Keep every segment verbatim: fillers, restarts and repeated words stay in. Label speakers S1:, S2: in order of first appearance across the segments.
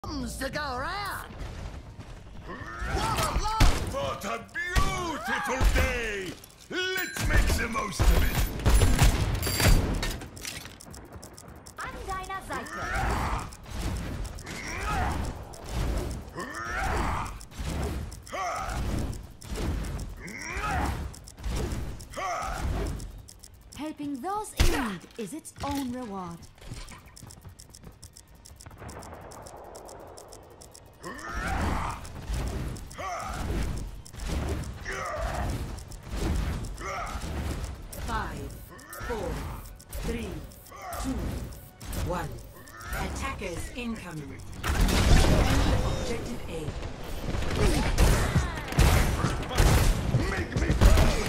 S1: To go around.
S2: What a beautiful day! Let's make the most of it.
S3: An deiner Seite. Helping those in need is its own reward.
S4: Five, four, three, two, one. Attackers incoming. Objective A.
S2: Make me proud!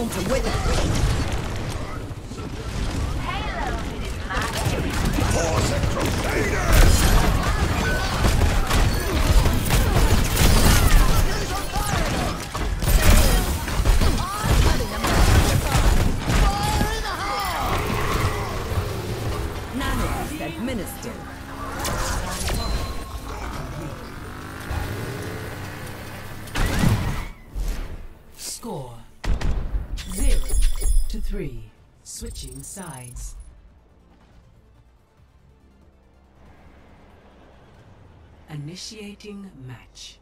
S1: home to witness.
S2: For the Crusaders!
S1: Nano administered.
S4: Score zero to three. Switching sides. Initiating match.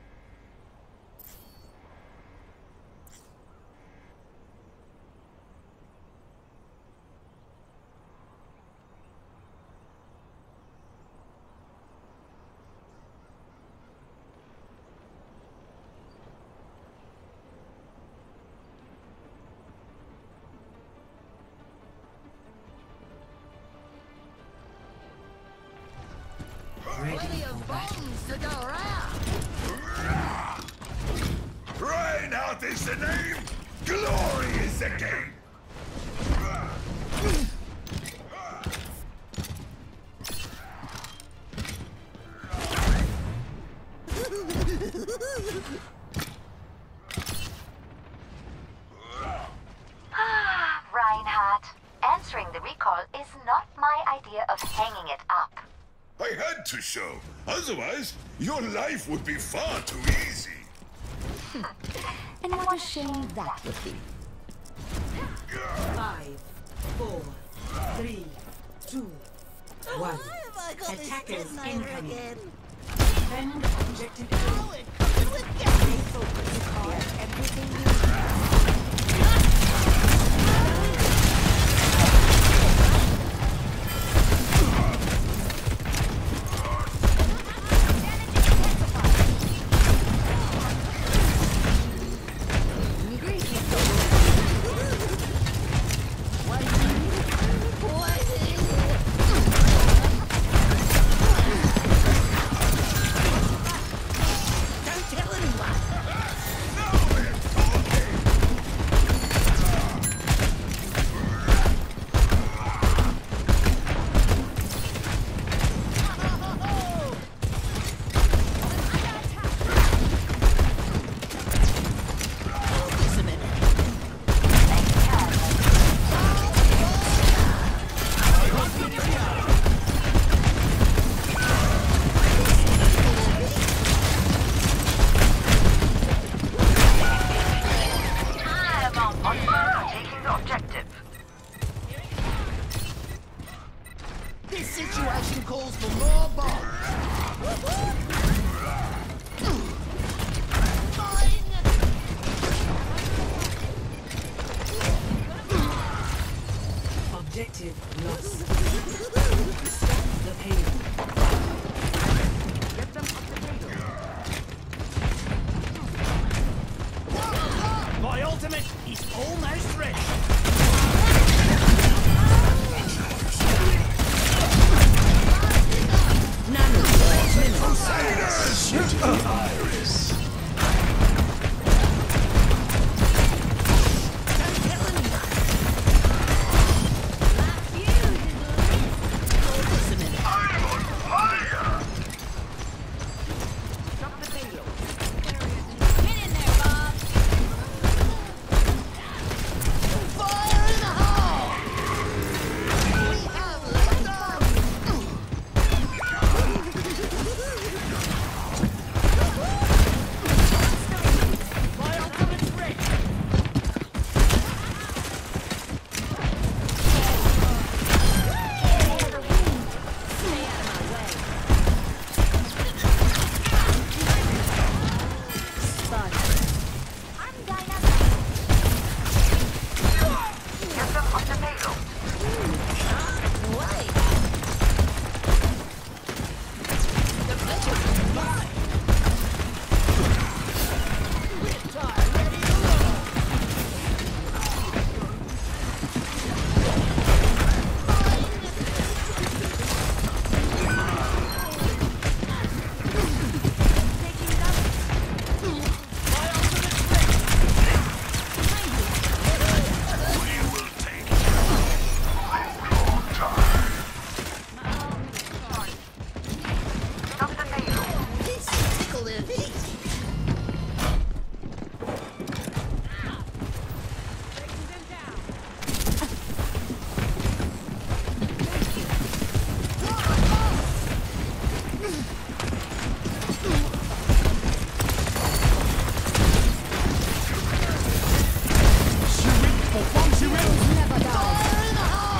S4: Ready for battle.
S2: Reinhardt is the name, glory is the game!
S5: Ah, Reinhardt. Answering the recall is not my idea of hanging it up.
S2: I had to show, otherwise your life would be far too easy.
S3: And what a shame that would be.
S4: Five, four, three, two, one. Attackers incoming. Defend objective A. Stay focused. Everything you objective lost. Stop the pain. Get them up the table. My ultimate is almost ready.
S1: Nano
S2: Crusaders! Iris!
S3: Never die.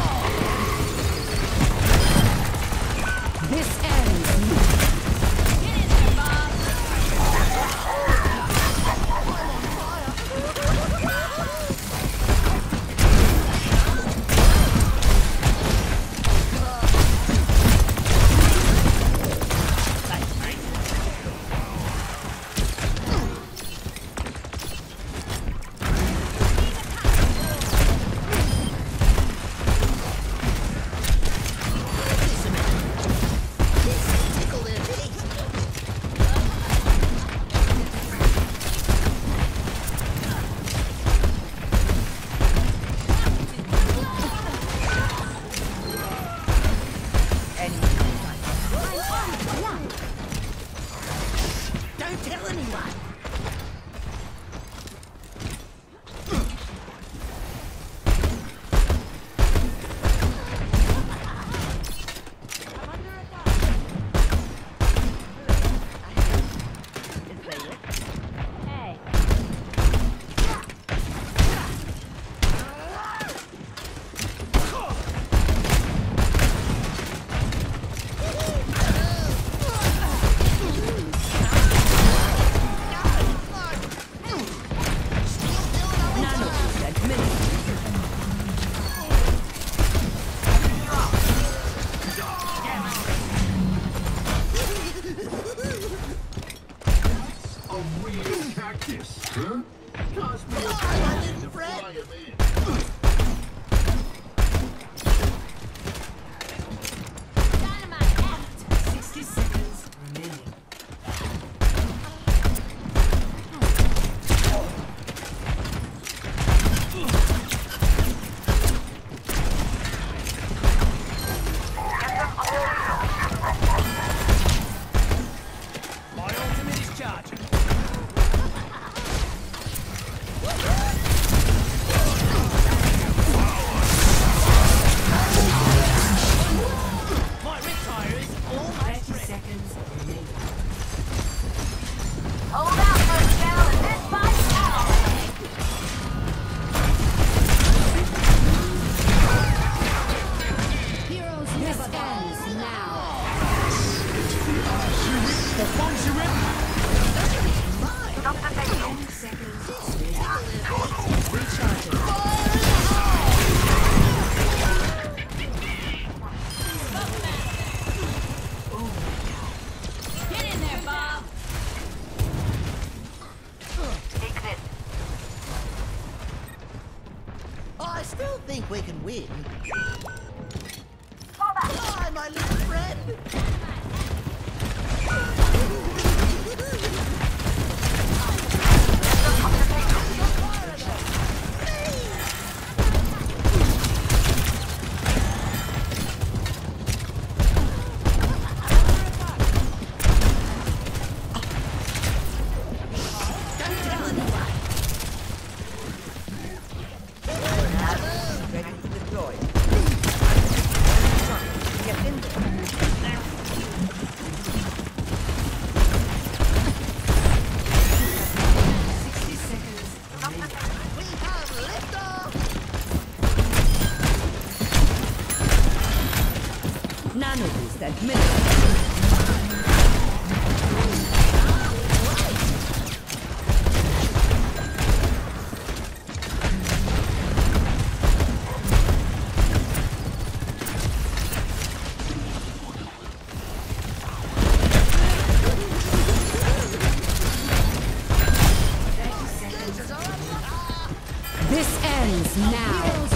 S3: This ends. Get in there, Bob.
S1: Don't tell anyone.
S4: sixty seconds remaining.
S6: My ultimate is charging. My retire is almost
S4: thirty
S6: ready.
S4: seconds remaining.
S5: Hold out for a spell and this body's out.
S3: Heroes never ends now.
S4: ten seconds remaining.
S3: Get in there, Bob.
S5: Take this.
S1: I still think we can win.
S5: Fall back.
S1: Hi, my little friend. Don't tell anyone. Ready to deploy. Get in there.
S4: sixty seconds remaining.
S1: We have liftoff. Nano boost administered.
S3: This ends now.